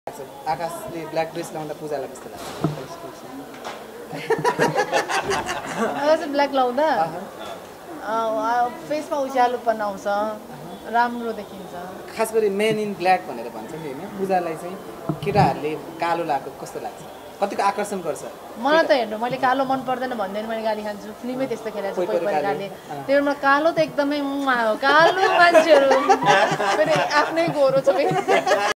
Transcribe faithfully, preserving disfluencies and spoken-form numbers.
आकाशले black dress लाउँदा पूजालाई कस्तो लाग्छ? आकाश ब्ल्याक लाउँदा फेसमा उज्यालोपन आउँछ, राम्रो देखिन्छ। खास गरी मेन इन ब्ल्याक भनेर भन्छ नि होइन, पूजालाई चाहिँ केटाहरूले कालो लगाएको कस्तो लाग्छ? कतिको आकर्षण गर्छ? मलाई त हेर्नु, मैले कालो मन पर्दैन भन्दैन, मैले गाली खान्छु। फिल्मै त्यस्तो खेलेको छु कोही कोही गाली। त्योमा कालो त एकदमै कालो मान्छेहरू फेरि आफ्नै गोरो छ।